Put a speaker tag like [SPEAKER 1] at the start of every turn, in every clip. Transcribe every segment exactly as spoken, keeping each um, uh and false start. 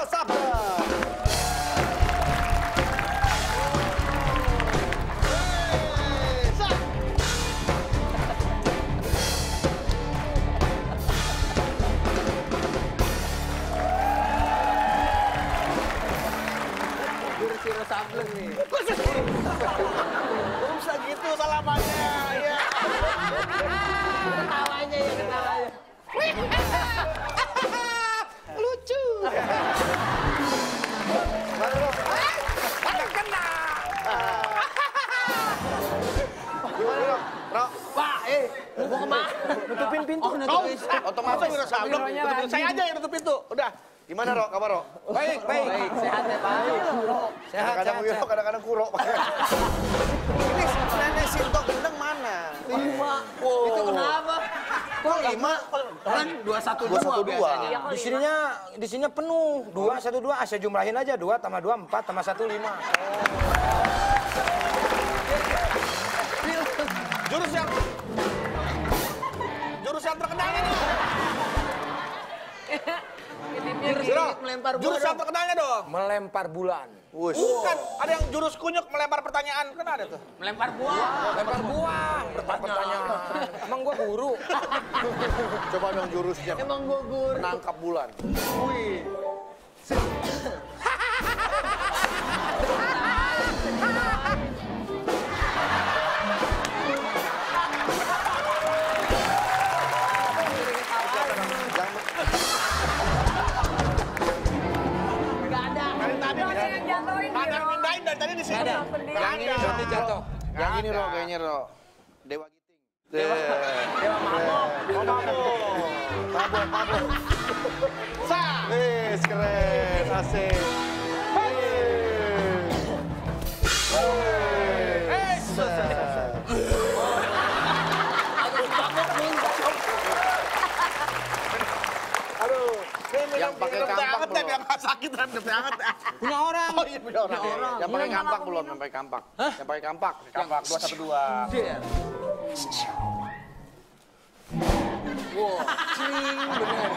[SPEAKER 1] Sableng.
[SPEAKER 2] Jurus Wiro Sableng nih.
[SPEAKER 1] Bisa gitu salamannya, ya.
[SPEAKER 2] Ketawanya ya, ketawanya. Lucu.
[SPEAKER 1] Ada kena. Gimana, Rok? Rok?
[SPEAKER 2] Pak, eh, mau kemana?
[SPEAKER 1] Nutupin pintu.
[SPEAKER 2] Oh, nutupin.
[SPEAKER 1] Otomatis Wiro Sableng. Nutupin saya aja yang nutup pintu. Udah. Gimana, Rok? Kabar, Rok?
[SPEAKER 3] Baik, baik.
[SPEAKER 2] Baik, sehat ya Pak.
[SPEAKER 3] Sehat,
[SPEAKER 1] Kadang-kadang
[SPEAKER 3] sehat,
[SPEAKER 1] Wiro,
[SPEAKER 3] sehat.
[SPEAKER 1] kadang-kadang Kuro. Ini nenek Sinto gendeng mana?
[SPEAKER 2] Lima.
[SPEAKER 1] Wow.
[SPEAKER 2] Itu kenapa?
[SPEAKER 1] Kok lima?
[SPEAKER 2] Kan dua satu
[SPEAKER 1] Dua satu dua.
[SPEAKER 2] biasanya.
[SPEAKER 3] Di sininya, di sininya penuh. Dua, satu, dua. Saya jumlahin aja. Dua tambah dua, empat tambah satu, lima.
[SPEAKER 1] Jurus yang... Jurus yang terkenalnya nih.
[SPEAKER 2] Jurus
[SPEAKER 1] Wiro,
[SPEAKER 2] melempar bola
[SPEAKER 1] jurus yang
[SPEAKER 2] dong.
[SPEAKER 1] terkenalnya dong.
[SPEAKER 3] Melempar bulan.
[SPEAKER 1] Wush. Bukan, ada yang jurus kunyuk melempar pertanyaan. Kan ada tuh.
[SPEAKER 2] Melempar buah.
[SPEAKER 3] Melempar buah. Pertanyaan. Emang gua guru.
[SPEAKER 1] Coba dong jurusnya.
[SPEAKER 2] Emang gugur.
[SPEAKER 1] Nangkap bulan. Wih.
[SPEAKER 2] Gak ada.
[SPEAKER 1] Dari tadi di sini. Ada yang mindahin dari tadi di sini.
[SPEAKER 3] Ada.
[SPEAKER 1] Nggak
[SPEAKER 3] Yang ini
[SPEAKER 1] ada.
[SPEAKER 3] berarti jatuh.
[SPEAKER 1] Yang ini Ro, kayaknya Ro. Dewa Giting. Dewa. Dewa mabok. Oh, mabok. Mabok, mabok. Sah. Wih, keren. Asik. Eh, aduh, yang pakai kampak belum? Yang nggak sakit rem banget.
[SPEAKER 3] Punya orang.
[SPEAKER 1] Oh iya punya orang. Yang pakai kampak belum? Yang pakai kampak. Yang pakai kampak. Kampak dua satu dua.
[SPEAKER 2] Wow, cing, bener.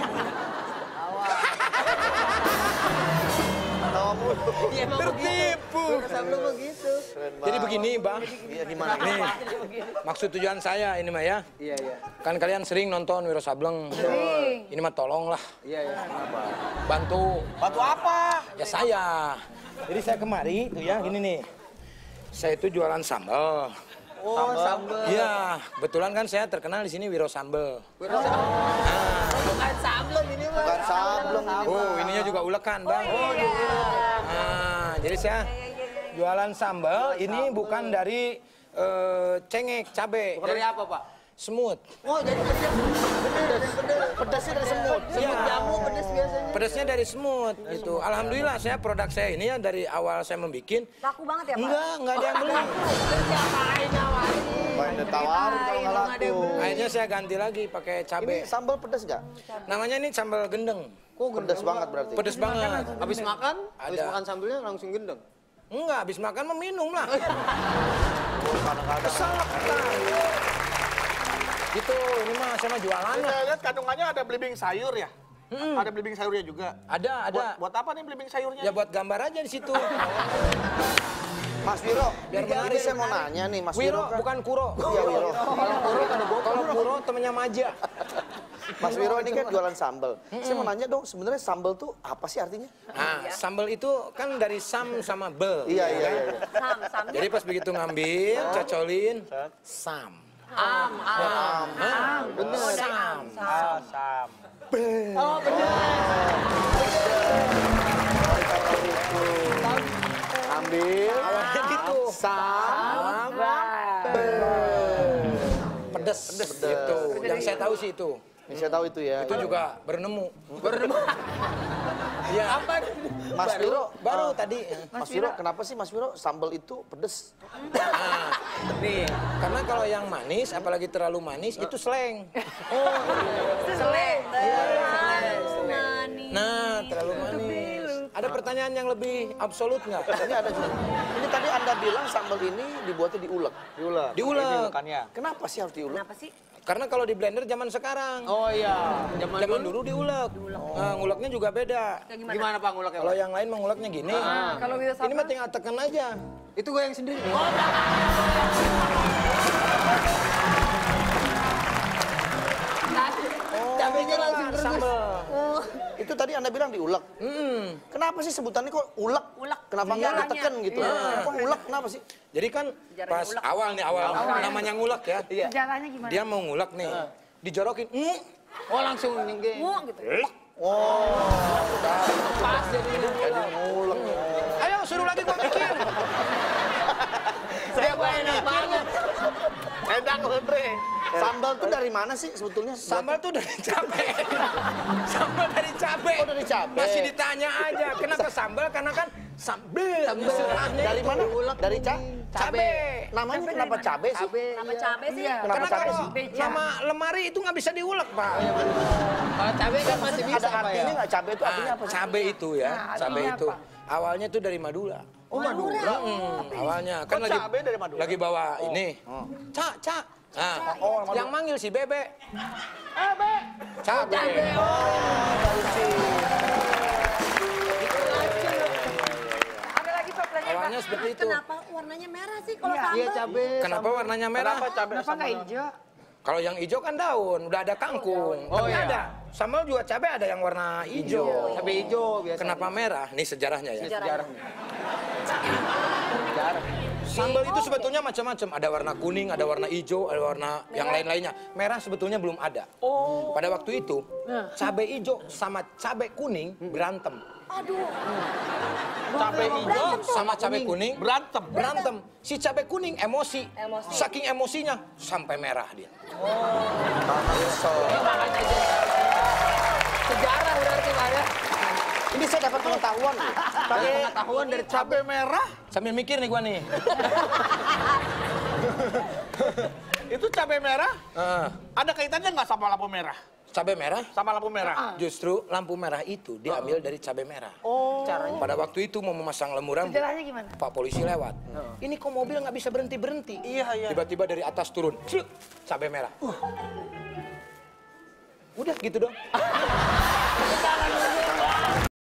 [SPEAKER 1] Tawa mulu.
[SPEAKER 2] Iya emang
[SPEAKER 3] Tertipu.
[SPEAKER 2] begitu. Wiro Sableng begitu.
[SPEAKER 3] Jadi begini, Bang.
[SPEAKER 1] Iya gimana?
[SPEAKER 3] Nih, maksud tujuan saya ini mah ya.
[SPEAKER 2] Iya, iya.
[SPEAKER 3] Kan kalian sering nonton Wiro Sableng. Ini mah tolonglah.
[SPEAKER 2] Iya, iya. Kenapa?
[SPEAKER 3] Bantu.
[SPEAKER 1] Batu apa?
[SPEAKER 3] Ya saya. Jadi saya kemari tuh ya, gini nih. Saya itu jualan sambal.
[SPEAKER 2] Oh, sambal.
[SPEAKER 3] Iya, kebetulan kan saya terkenal di sini Wiro Sambal.
[SPEAKER 2] Wiro Sableng. Bukan Sableng ini mah.
[SPEAKER 1] Bukan Sableng ini.
[SPEAKER 3] Oh, ininya juga ulekan, Bang. Oh, nah, jadi saya jualan sambal ini bukan dari eh, cengek, cabe.
[SPEAKER 2] Dari apa, Pak?
[SPEAKER 3] Semut.
[SPEAKER 2] Oh, jadi pedas. Pedas, pedas.
[SPEAKER 1] Pedasnya dari semut.
[SPEAKER 2] Semut jamu pedas biasanya.
[SPEAKER 3] Pedasnya dari semut gitu. Alhamdulillah saya produk saya ini ya dari awal saya membikin.
[SPEAKER 4] Laku banget ya, Pak?
[SPEAKER 3] Enggak, enggak ada yang beli.
[SPEAKER 2] Terus siapain nawarin?
[SPEAKER 1] Main ditawarin kalau nggak laku.
[SPEAKER 3] Akhirnya saya ganti lagi pakai
[SPEAKER 1] Ini
[SPEAKER 3] cabe.
[SPEAKER 1] sambal pedas nggak?
[SPEAKER 3] Namanya ini sambal gendeng.
[SPEAKER 1] Kok pedas banget berarti?
[SPEAKER 3] Pedes banget.
[SPEAKER 2] Habis makan, habis
[SPEAKER 3] Ada.
[SPEAKER 2] makan sambelnya langsung gendeng.
[SPEAKER 3] Enggak, habis makan meminum lah.
[SPEAKER 1] Kadang-kadang.
[SPEAKER 3] Kesal sekali. Gitu, ini mah saya mah jualan lah.
[SPEAKER 5] Saya lihat kandungannya ada belimbing sayur ya? Ada belimbing sayurnya juga?
[SPEAKER 3] Ada, ada.
[SPEAKER 5] Buat, buat apa nih belimbing sayurnya?
[SPEAKER 3] Ya buat gambar aja di situ.
[SPEAKER 1] Mas Wiro,
[SPEAKER 3] Biar
[SPEAKER 1] ini
[SPEAKER 3] menarik.
[SPEAKER 1] saya mau nanya nih Mas Wiro.
[SPEAKER 3] Wiro,
[SPEAKER 1] kan-
[SPEAKER 3] bukan Kuro.
[SPEAKER 1] Iya Wiro.
[SPEAKER 3] Kalau Kuro temennya Maja.
[SPEAKER 1] Mas Wiro ini kan jualan sambal. Saya mau nanya dong, sebenarnya sambal tuh apa sih artinya?
[SPEAKER 3] Nah, sambal itu kan dari sam sama bel.
[SPEAKER 1] Iya, iya, iya.
[SPEAKER 4] Sam, Sam.
[SPEAKER 3] Jadi pas begitu ngambil, cocolin, sam.
[SPEAKER 2] Am, am.
[SPEAKER 3] Hah?
[SPEAKER 2] Bener.
[SPEAKER 3] Sam.
[SPEAKER 5] Ah, sam.
[SPEAKER 2] Oh, bener.
[SPEAKER 1] Ambil,
[SPEAKER 3] Awalnya gitu.
[SPEAKER 1] sam,
[SPEAKER 3] Pedes, gitu. Yang saya tahu sih itu.
[SPEAKER 1] ini saya tahu itu ya.
[SPEAKER 3] Itu juga bernemu.
[SPEAKER 2] Bernemu.
[SPEAKER 3] Iya.
[SPEAKER 2] Apa?
[SPEAKER 1] Mas Wiro,
[SPEAKER 3] Baru
[SPEAKER 1] eh,
[SPEAKER 3] tadi.
[SPEAKER 1] Mas Wiro, kenapa sih Mas Wiro sambal itu pedes?
[SPEAKER 3] Nah,
[SPEAKER 2] Nih.
[SPEAKER 3] karena kalau yang manis, apalagi terlalu manis, itu seleng.
[SPEAKER 2] Seleng.
[SPEAKER 4] Nani.
[SPEAKER 3] Nah, terlalu manis. Ada pertanyaan yang lebih absolut nggak?
[SPEAKER 1] Ini ada juga. Ini tadi Anda bilang sambal ini dibuatnya diulek.
[SPEAKER 5] Diulek.
[SPEAKER 3] Diulek.
[SPEAKER 5] Diulekannya.
[SPEAKER 1] Kenapa sih harus diulek?
[SPEAKER 4] Kenapa sih?
[SPEAKER 3] Karena kalau di blender zaman sekarang.
[SPEAKER 2] Oh iya.
[SPEAKER 3] Zaman, zaman dulu diulek. Nah, nguleknya juga beda.
[SPEAKER 2] Gimana, gimana Pak nguleknya?
[SPEAKER 3] Kalau yang lain menguleknya gini.
[SPEAKER 2] Ah.
[SPEAKER 6] Kalau Wira
[SPEAKER 3] Ini mah tinggal tekan aja.
[SPEAKER 2] Itu gue yang sendiri. Oh,
[SPEAKER 3] Cabenya
[SPEAKER 2] langsung terus.
[SPEAKER 3] sambal.
[SPEAKER 1] Itu tadi Anda bilang diulek.
[SPEAKER 3] Hmm.
[SPEAKER 1] Kenapa sih sebutannya kok ulek?
[SPEAKER 4] Ulek.
[SPEAKER 1] Kenapa nggak
[SPEAKER 4] Sejarahnya.
[SPEAKER 1] ditekan gitu? Kok ulek kenapa sih?
[SPEAKER 3] Jadi kan
[SPEAKER 4] Sejarahnya
[SPEAKER 3] pas
[SPEAKER 4] ngulek.
[SPEAKER 3] awal nih awal, namanya ngulek ya.
[SPEAKER 6] sejarahnya gimana?
[SPEAKER 3] Dia mau ngulek nih. Dijorokin. Mm.
[SPEAKER 2] oh langsung nyengge.
[SPEAKER 4] Mu gitu.
[SPEAKER 2] Pas jadinya.
[SPEAKER 1] Jadi ngulek.
[SPEAKER 3] Ayo suruh lagi gua mikir.
[SPEAKER 2] Saya gue enak banget.
[SPEAKER 5] Enak loh, Dre.
[SPEAKER 1] Sambal tuh dari mana sih sebetulnya?
[SPEAKER 3] Sambal tuh dari cabe. Sambal dari cabe.
[SPEAKER 1] Oh, dari cabe.
[SPEAKER 3] Masih ditanya aja, kenapa sambal? Karena kan sambel. Istilahnya
[SPEAKER 1] Dari
[SPEAKER 3] itu.
[SPEAKER 1] mana? Dari ca?
[SPEAKER 3] Cabe.
[SPEAKER 1] Namanya kenapa cabe sih?
[SPEAKER 2] Cabe.
[SPEAKER 4] Kenapa cabe sih?
[SPEAKER 6] Iya.
[SPEAKER 1] Kenapa
[SPEAKER 3] Karena
[SPEAKER 1] cabe
[SPEAKER 3] kalau
[SPEAKER 1] sih?
[SPEAKER 6] Beca.
[SPEAKER 3] nama lemari itu nggak bisa diulek, Pak.
[SPEAKER 2] Kalau cabe kan masih bisa
[SPEAKER 1] Ada
[SPEAKER 2] Pak
[SPEAKER 1] artinya
[SPEAKER 2] ya.
[SPEAKER 1] nggak cabe itu artinya
[SPEAKER 3] Ah,
[SPEAKER 1] apa sih?
[SPEAKER 3] cabe itu ya,
[SPEAKER 6] Nah,
[SPEAKER 3] cabe
[SPEAKER 6] artinya
[SPEAKER 3] itu.
[SPEAKER 6] apa?
[SPEAKER 3] Awalnya tuh dari Madura.
[SPEAKER 1] Oh, Madura.
[SPEAKER 3] Hmm, awalnya kan
[SPEAKER 5] Kok
[SPEAKER 3] lagi
[SPEAKER 5] cabe dari Madura?
[SPEAKER 3] lagi bawa ini. Cak, cak. Nah,
[SPEAKER 1] Oh, Madura.
[SPEAKER 3] yang manggil si Bebe. Eh, Be. Cabe.
[SPEAKER 6] Ada lagi Pak pelajaran.
[SPEAKER 3] Awalnya seperti itu.
[SPEAKER 4] Kenapa warnanya merah sih kalau
[SPEAKER 6] Iya.
[SPEAKER 4] sambal?
[SPEAKER 2] Iya cabe.
[SPEAKER 3] Kenapa warnanya merah?
[SPEAKER 5] Kenapa cabe
[SPEAKER 6] Kenapa nggak hijau?
[SPEAKER 3] Kalau yang hijau kan daun, udah ada kangkung.
[SPEAKER 2] Oh,
[SPEAKER 3] Tapi
[SPEAKER 2] iya.
[SPEAKER 3] ada. Sambal juga cabai ada yang warna hijau.
[SPEAKER 2] Cabe hijau biasa.
[SPEAKER 3] Kenapa merah? Ini sejarahnya ya.
[SPEAKER 2] Sejarahnya.
[SPEAKER 3] Sambal itu sebetulnya macam-macam. Ada warna kuning, ada warna hijau, ada warna yang lain-lainnya. Merah sebetulnya belum ada.
[SPEAKER 6] Oh.
[SPEAKER 3] Pada waktu itu, cabai hijau sama cabai kuning berantem.
[SPEAKER 4] Aduh.
[SPEAKER 5] Cabe hijau
[SPEAKER 3] Sama cabai kuning
[SPEAKER 5] berantem.
[SPEAKER 3] berantem. Si cabai kuning emosi.
[SPEAKER 4] Emosi.
[SPEAKER 3] Saking emosinya sampai merah dia.
[SPEAKER 2] Sejarah berarti Pak ya.
[SPEAKER 1] Ini saya dapat pengetahuan. nih.
[SPEAKER 2] Pakai pengetahuan dari cabe.
[SPEAKER 5] Cabe merah,
[SPEAKER 3] Sambil mikir nih gua nih.
[SPEAKER 5] itu cabe merah,
[SPEAKER 3] Ah,
[SPEAKER 5] ada kaitannya nggak sama lampu merah?
[SPEAKER 3] cabai merah.
[SPEAKER 5] Sama lampu merah.
[SPEAKER 3] Justru lampu merah itu diambil dari cabai merah.
[SPEAKER 2] Oh. Caranya.
[SPEAKER 3] Pada waktu itu mau memasang lembu rambut,
[SPEAKER 6] Sejarahnya gimana?
[SPEAKER 3] Pak polisi lewat. Ini kok mobil nggak bisa berhenti berhenti?
[SPEAKER 5] Iya, iya.
[SPEAKER 3] Tiba-tiba dari atas turun, Cuk, cabai merah. Udah gitu dong.